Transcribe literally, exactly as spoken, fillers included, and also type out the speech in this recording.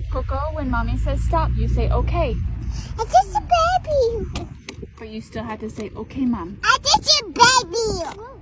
Coco, when mommy says stop, you say okay. It's just a baby. But you still have to say okay, mom. I just a baby.